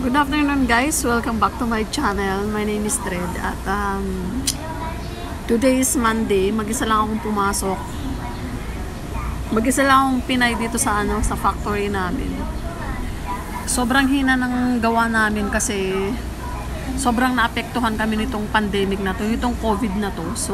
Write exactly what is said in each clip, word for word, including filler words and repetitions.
Good afternoon guys, welcome back to my channel. My name is Dred at um, today is Monday. Mag-isa lang akong pumasok. Mag-isa lang akong Pinay dito sa ano sa factory namin. Sobrang hina ng gawa namin kasi sobrang naapektuhan kami nitong pandemic na to, nitong COVID na to. So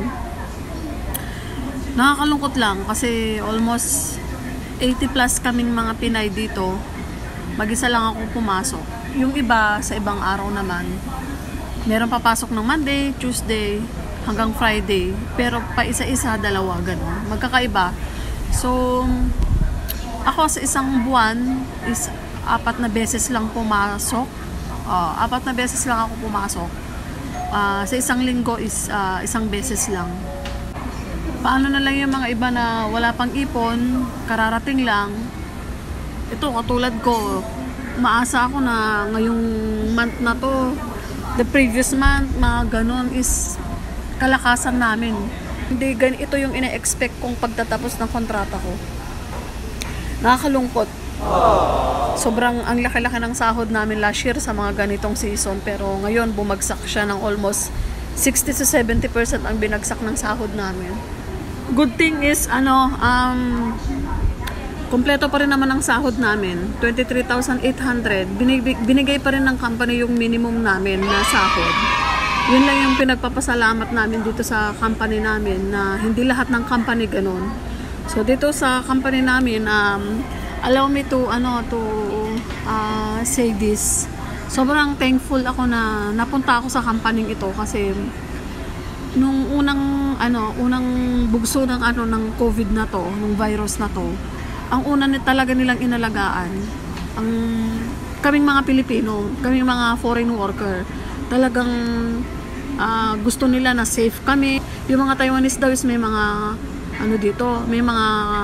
nakakalungkot lang kasi almost eighty plus kaming mga Pinay dito. Mag-isa lang ako pumasok. Yung iba sa ibang araw naman, meron papasok ng Monday, Tuesday, hanggang Friday. Pero pa isa-isa, dalawa, gano'n. Magkakaiba. So, ako sa isang buwan is apat na beses lang pumasok. Uh, apat na beses lang ako pumasok. Uh, sa isang linggo is uh, isang beses lang. Paano na lang yung mga iba na wala pang ipon, kararating lang. Ito, katulad ko, maasa ako na ngayong month na to, the previous month, mga ganon is kalakasan namin. Hindi ganito yung ina-expect kong pagtatapos ng kontrata ko. Nakakalungkot. Sobrang ang laki-laki ng sahod namin last year sa mga ganitong season, pero ngayon bumagsak siya ng almost sixty to seventy percent ang binagsak ng sahod namin. Good thing is, ano, um, kompleto pa rin naman ang sahod namin, twenty-three thousand eight hundred. Binigay, binigay pa rin ng company yung minimum namin na sahod. Yun lang yung pinagpapasalamat namin dito sa company namin, na hindi lahat ng company ganun. So dito sa company namin, um, allow me to, ano, to uh, say this. Sobrang thankful ako na napunta ako sa company ito kasi nung unang, ano, unang bugso ng, ano, ng COVID na to, ng virus na to, ang una ni talaga nilang inalagaan ang kaming mga Pilipino, kaming mga foreign worker. Talagang uh, gusto nila na safe kami. Yung mga Taiwanese daw is may mga ano dito, may mga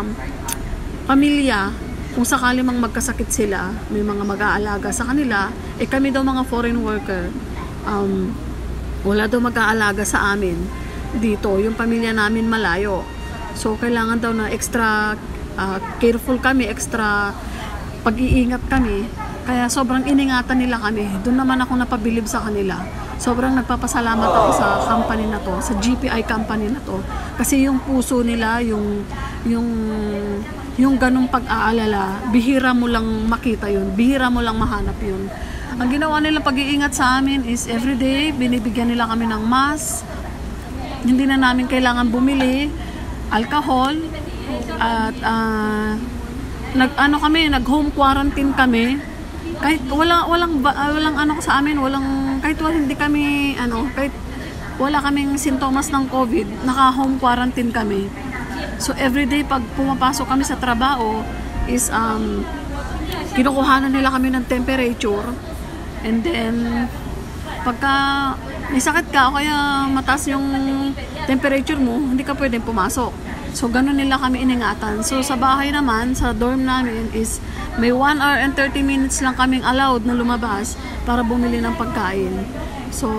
pamilya, kung sakali mang magkasakit sila, may mga mag-aalaga sa kanila. Eh kami daw mga foreign worker, um, wala daw mag-aalaga sa amin dito, yung pamilya namin malayo. So kailangan daw na extra Uh, careful kami, extra pag-iingat kami. Kaya sobrang iningatan nila kami. Doon naman ako napabilib sa kanila. Sobrang nagpapasalamat ako sa company na to, sa G P I company na to. Kasi yung puso nila, yung yung yung ganung pag-aalala, bihira mo lang makita yun, bihira mo lang mahanap yun. Ang ginawa nila pag-iingat sa amin is everyday binibigyan nila kami ng mask. Hindi na namin kailangan bumili alcohol. At uh, nag ano kami, nag home quarantine kami. Kahit wala walang uh, walang ano sa amin, walang kahit wala hindi kami ano, kahit wala kaming sintomas ng COVID, naka home quarantine kami. So everyday pag pumapasok kami sa trabaho is um kinukuhanan nila kami ng temperature, and then pagka may sakit ka o kaya mataas yung temperature mo, hindi ka pwedeng pumasok. So, ganun nila kami iningatan. So, sa bahay naman, sa dorm namin is may one hour and thirty minutes lang kaming allowed na lumabas para bumili ng pagkain. So,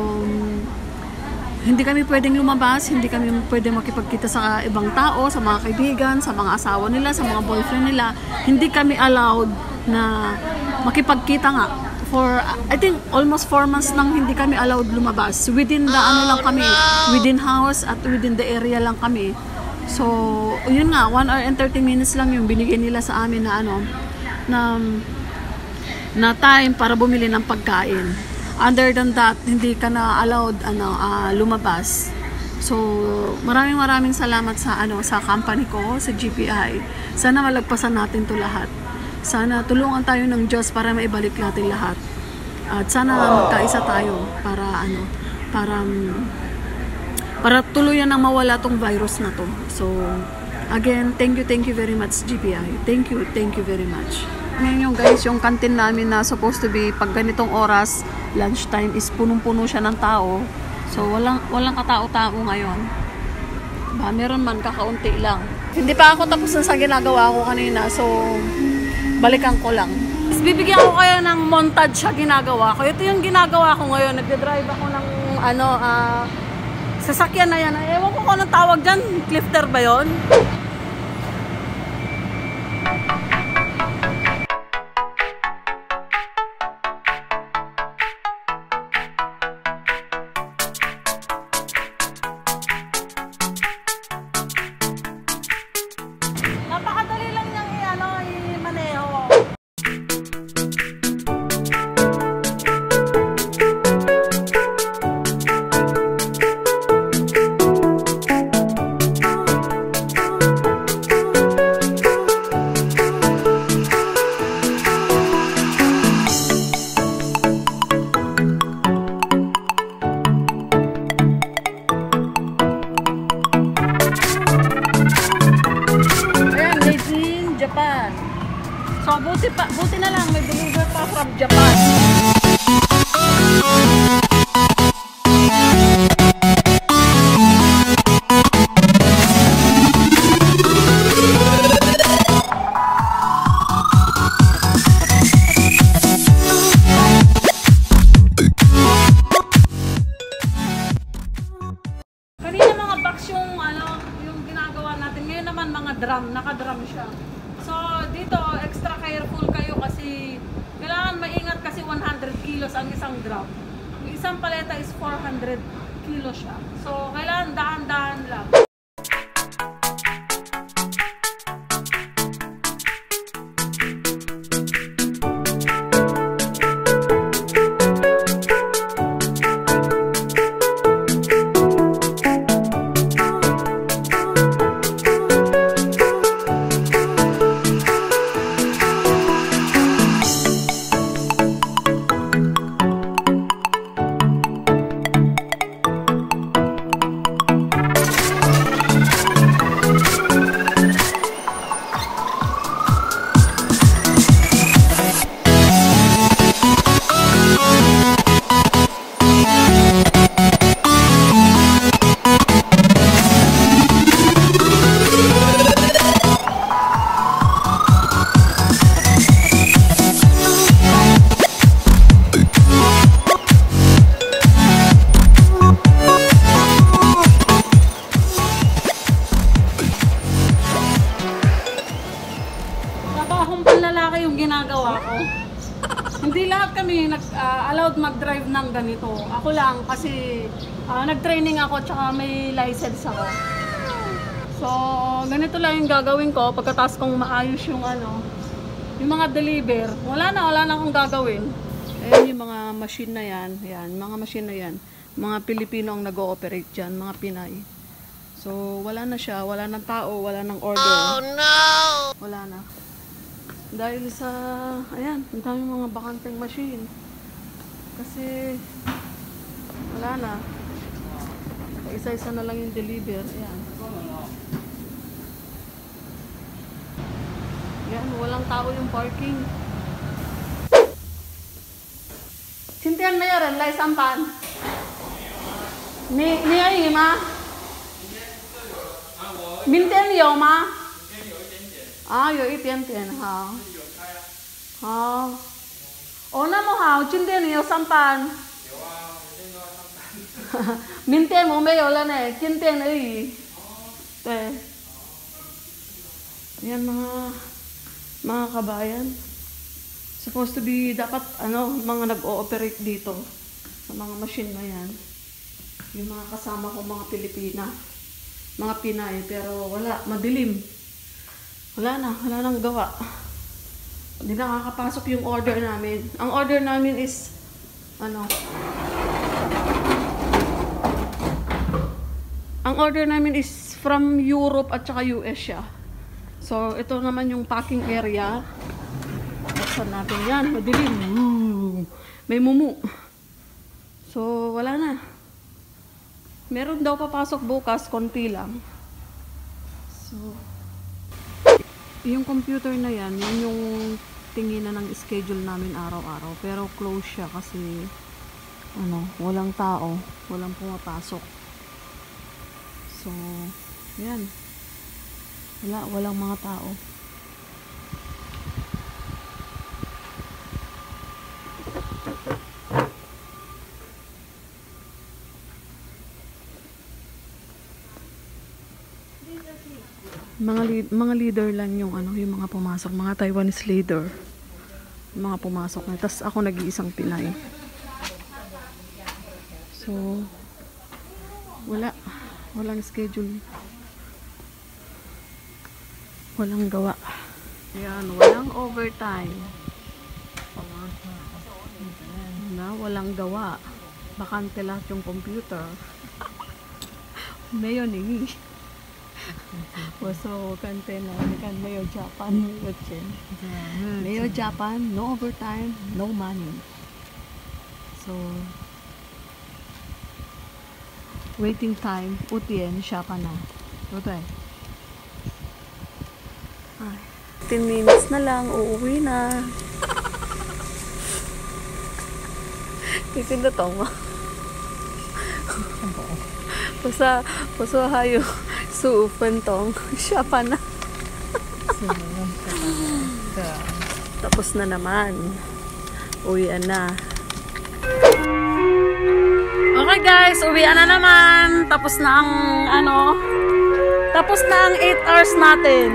hindi kami pwedeng lumabas, hindi kami pwedeng makipagkita sa ibang tao, sa mga kaibigan, sa mga asawa nila, sa mga boyfriend nila. Hindi kami allowed na makipagkita nga. For, I think, almost four months nang hindi kami allowed lumabas. Within the, ano lang kami, within house at within the area lang kami. So, yun nga, one hour and thirty minutes lang yung binigay nila sa amin na ano, na, na time para bumili ng pagkain. Other than that, hindi ka na allowed ano, uh, lumabas. So, maraming maraming salamat sa ano sa company ko, sa G P I. Sana malagpasan natin to lahat. Sana tulungan tayo ng Diyos para maibalik natin lahat. At sana magkaisa tayo para ano, para para tuluyan nang mawala tong virus na to. So, again, thank you, thank you very much G P I. Thank you, thank you very much. Ngayon yung guys, yung canteen namin na supposed to be pag ganitong oras, lunchtime, is punong-puno siya ng tao. So, walang walang katao-tao ngayon. Ba, meron man, kakaunti lang. Hindi pa ako tapos na sa ginagawa ko kanina, so balikan ko lang. Bibigyan ko kayo ng montage sa ginagawa ko. Ito yung ginagawa ko ngayon. Nagde-drive ako ng ano, ah, uh, sasakyan na yan. Ewan ko kung anong tawag dyan. Clifter ba yun? lang, may deliver pa from Japan. Drum, naka-drum siya. So, dito, extra careful kayo kasi kailangan maingat kasi one hundred kilos ang isang drum. Yung isang paleta is four hundred kilos siya. So, kailangan dahan-dahan lang. Ginagawa ko. Hindi lahat kami nag, uh, allowed mag-drive ng ganito. Ako lang kasi uh, nag-training ako tsaka may license ako. So, ganito lang yung gagawin ko pagkatapos kong maayos yung ano, yung mga deliver. Wala na, wala na akong gagawin. Ayan yung mga machine na yan. Ayan, mga machine na yan. Mga Pilipino ang nag-ooperate dyan, mga Pinay. So, wala na siya. Wala ng tao, wala ng order. Oh no! Wala na. Dahil sa, ayan, ang daming mga bakanteng machine. Kasi, wala na. Isa-isa na lang yung deliver. Ayan. Ayan, walang tao yung parking. Sintihan mo yun, lai sampan. Ni, ni ay, ma? Mintihan niyo, ma? 啊，有一点点好，好。哦，那么好，今天你有上班？有啊，每天都要上班。明天我没有了呢，今天而已。对。Yan mga mga kabayan. Supposed to be dapat ano mga nag-ooperate dito sa mga machine na yan. Yung mga kasama ko mga Pilipina, mga Pinay, pero wala, madilim. Wala na, wala nang gawa. Hindi nakakapasok yung order namin. Ang order namin is, ano, ang order namin is from Europe at saka U S siya. So, ito naman yung packing area. Buksan natin yan, madilim. May mumu. So, wala na. Meron daw papasok bukas, konti lang. So, yung computer na yan, yun yung tinginan ng schedule namin araw-araw. Pero close siya kasi ano, walang tao, walang pumapasok. So, yan. Wala, walang mga tao. Mga lead, mga leader lang yung ano, yung mga pumasok, mga Taiwanese leader. Yung mga pumasok na. Tapos ako nag-iisang Pinay. So wala, walang schedule. Walang gawa. Yan, walang overtime. Na, walang gawa. Bakante lahat yung computer. Mayon eh. So, kante na, kan mayo Japan, mayo Chen. Mayo Japan, no overtime, no money. So, waiting time, utien, siya pa na. Okay. Ay, fifteen minutes na lang, uuwi na. Titinda tong. Pusa, pusa hayo. Suupan tong. Siya pa na. Tapos na naman. Uwian na. Okay guys, uwian na naman. Tapos na ang ano. Tapos na ang eight hours natin.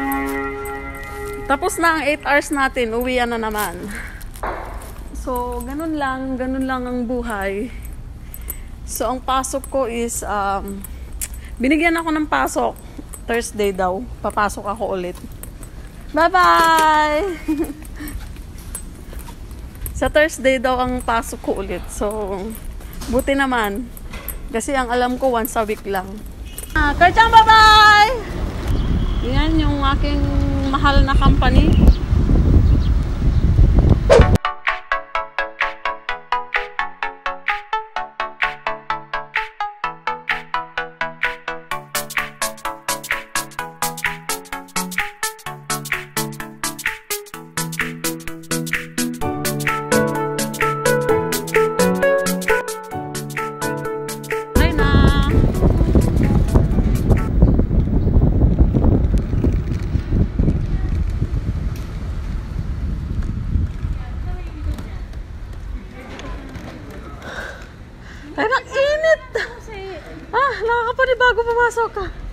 Tapos na ang eight hours natin. Uwian na naman. So, ganun lang, ganun lang ang buhay. So, ang pasok ko is, um, binigyan ako ng pasok. Thursday daw. Papasok ako ulit. Bye-bye! Sa Thursday daw ang pasok ko ulit. So, buti naman. Kasi ang alam ko, once a week lang. Ah, Karchang, bye-bye! Yan yung aking mahal na company. Ay, init! Ah, nakakapanibago pumasok ka.